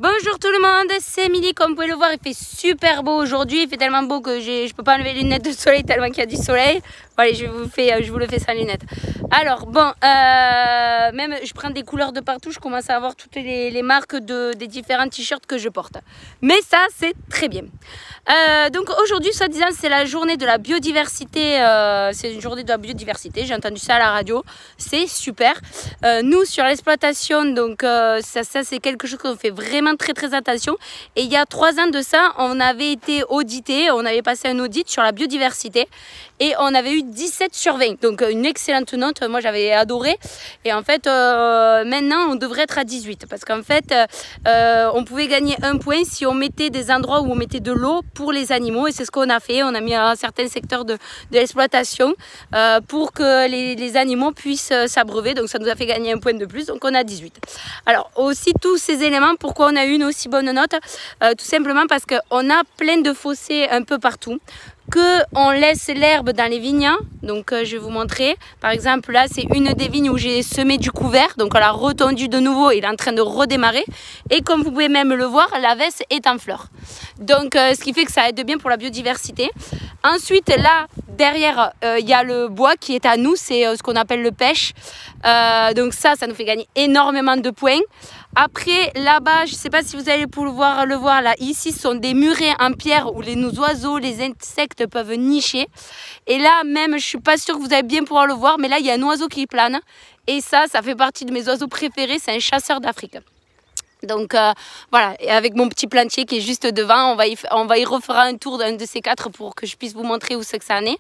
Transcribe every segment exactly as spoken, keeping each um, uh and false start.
Bonjour tout le monde, c'est Émilie. Comme vous pouvez le voir, il fait super beau aujourd'hui. Il fait tellement beau que je ne peux pas enlever les lunettes de soleil tellement qu'il y a du soleil. Allez, je vous, fais, je vous le fais sans lunettes. Alors bon, euh, même je prends des couleurs de partout. Je commence à avoir toutes les, les marques de, des différents t-shirts que je porte. Mais ça, c'est très bien. Euh, donc aujourd'hui, soi-disant, c'est la journée de la biodiversité. Euh, c'est une journée de la biodiversité. J'ai entendu ça à la radio. C'est super. Euh, nous, sur l'exploitation, donc euh, ça, ça c'est quelque chose qu'on fait vraiment très très attention. Et il y a trois ans de ça, on avait été audité. On avait passé un audit sur la biodiversité. Et on avait eu dix-sept sur vingt, donc une excellente note, moi j'avais adoré. Et en fait, euh, maintenant on devrait être à dix-huit, parce qu'en fait, euh, on pouvait gagner un point si on mettait des endroits où on mettait de l'eau pour les animaux. Et c'est ce qu'on a fait, on a mis un certain secteur de, de l'exploitation euh, pour que les, les animaux puissent s'abreuver. Donc ça nous a fait gagner un point de plus, donc on a dix-huit. Alors aussi tous ces éléments, pourquoi on a eu une aussi bonne note? euh, Tout simplement parce qu'on a plein de fossés un peu partout, qu'on laisse l'herbe dans les vignes. Donc euh, je vais vous montrer. Par exemple là c'est une des vignes où j'ai semé du couvert. Donc on l'a retendu de nouveau, il est en train de redémarrer. Et comme vous pouvez même le voir, la veste est en fleurs. Donc euh, ce qui fait que ça aide bien pour la biodiversité. Ensuite là derrière il euh, y a le bois qui est à nous, c'est euh, ce qu'on appelle le pêche. Euh, donc ça, ça nous fait gagner énormément de points. Après, là-bas, je ne sais pas si vous allez pouvoir le voir, là, ici, ce sont des murets en pierre où les, nos oiseaux, les insectes peuvent nicher. Et là, même, je ne suis pas sûre que vous allez bien pouvoir le voir, mais là, il y a un oiseau qui plane. Et ça, ça fait partie de mes oiseaux préférés, c'est un chasseur d'Afrique. Donc euh, voilà, et avec mon petit plantier qui est juste devant, on va y, on va y refaire un tour d'un de ces quatre pour que je puisse vous montrer où c'est que ça en est.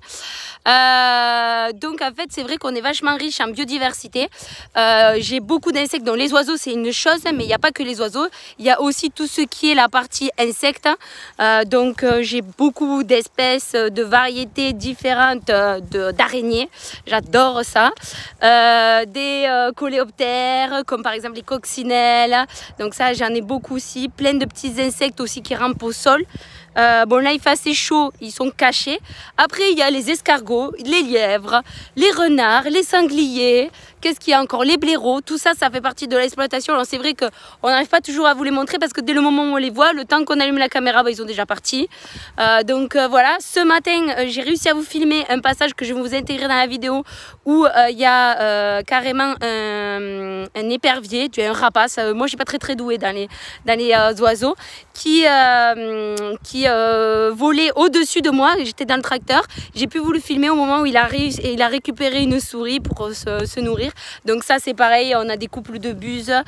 Euh, donc en fait, c'est vrai qu'on est vachement riche en biodiversité. Euh, j'ai beaucoup d'insectes, donc les oiseaux c'est une chose, mais il n'y a pas que les oiseaux. Il y a aussi tout ce qui est la partie insectes. Euh, donc euh, j'ai beaucoup d'espèces, de variétés différentes de, d'araignées. J'adore ça. Euh, des euh, coléoptères, comme par exemple les coccinelles. Donc ça j'en ai beaucoup aussi, plein de petits insectes aussi qui rampent au sol. Euh, bon là il fait assez chaud, ils sont cachés. Après il y a les escargots, les lièvres, les renards, les sangliers. Qu'est-ce qu'il y a encore? Les blaireaux, tout ça, ça fait partie de l'exploitation. Alors c'est vrai qu'on n'arrive pas toujours à vous les montrer parce que dès le moment où on les voit, le temps qu'on allume la caméra, bah, ils sont déjà partis. Euh, donc euh, voilà, ce matin, euh, j'ai réussi à vous filmer un passage que je vais vous intégrer dans la vidéo où il euh, y a euh, carrément un, un épervier, tu as un rapace. Euh, moi, je ne suis pas très très douée dans les, dans les euh, oiseaux qui, euh, qui euh, volait au-dessus de moi. J'étais dans le tracteur. J'ai pu vous le filmer au moment où il a, réussi, il a récupéré une souris pour se, se nourrir. Donc ça c'est pareil, on a des couples de buses. Euh,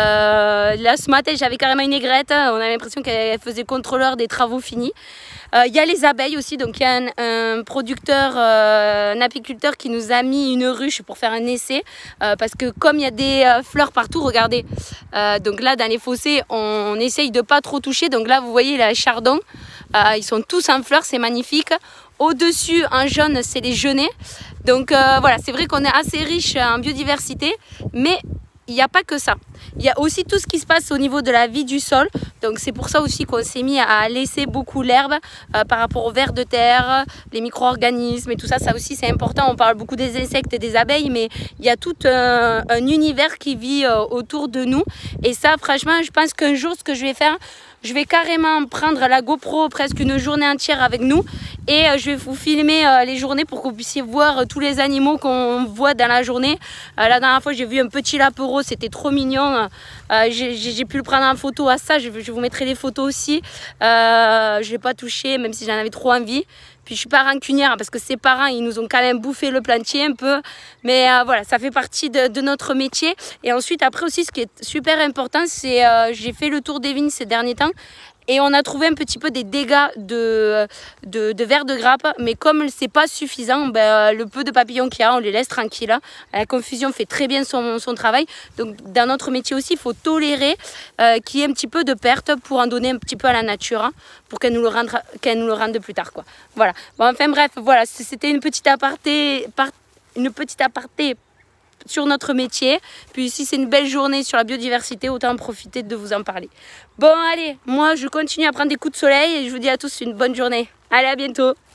là ce matin j'avais carrément une aigrette, on a l'impression qu'elle faisait contrôleur des travaux finis. Il euh, y a les abeilles aussi, donc il y a un, un producteur, euh, un apiculteur qui nous a mis une ruche pour faire un essai. Euh, parce que comme il y a des euh, fleurs partout, regardez. Euh, donc là dans les fossés on, on essaye de pas trop toucher. Donc là vous voyez les chardons, euh, ils sont tous en fleurs, c'est magnifique. Au-dessus en jaune c'est les genêts. Donc euh, voilà, c'est vrai qu'on est assez riche en biodiversité, mais il n'y a pas que ça. Il y a aussi tout ce qui se passe au niveau de la vie du sol. Donc c'est pour ça aussi qu'on s'est mis à laisser beaucoup l'herbe euh, par rapport aux vers de terre, les micro-organismes et tout ça. Ça aussi c'est important. On parle beaucoup des insectes et des abeilles, mais il y a tout un, un univers qui vit euh, autour de nous. Et ça, franchement, je pense qu'un jour, ce que je vais faire, je vais carrément prendre la GoPro presque une journée entière avec nous et euh, je vais vous filmer euh, les journées pour que vous puissiez voir euh, tous les animaux qu'on voit dans la journée. Euh, la dernière fois j'ai vu un petit lapereau, c'était trop mignon. Euh, j'ai pu le prendre en photo à ça, je, je vous mettrai les photos aussi. Euh, je ne l'ai pas touché même si j'en avais trop envie. Puis je suis pas rancunière parce que ses parents ils nous ont quand même bouffé le plantier un peu. Mais euh, voilà, ça fait partie de, de notre métier. Et ensuite après aussi ce qui est super important, c'est euh, j'ai fait le tour des vignes ces derniers temps. Et on a trouvé un petit peu des dégâts de, de, de vers de grappe. Mais comme c'est pas suffisant, ben, le peu de papillons qu'il y a, on les laisse tranquilles. La confusion fait très bien son, son travail. Donc dans notre métier aussi, il faut tolérer euh, qu'il y ait un petit peu de perte pour en donner un petit peu à la nature. Hein, pour qu'elle nous le rende, qu'elle nous le rende plus tard, quoi. Voilà. Bon, enfin bref, voilà, c'était une petite aparté, par, une petite aparté sur notre métier. Puis si c'est une belle journée sur la biodiversité, autant en profiter de vous en parler. Bon allez, moi je continue à prendre des coups de soleil et je vous dis à tous une bonne journée. Allez, à bientôt.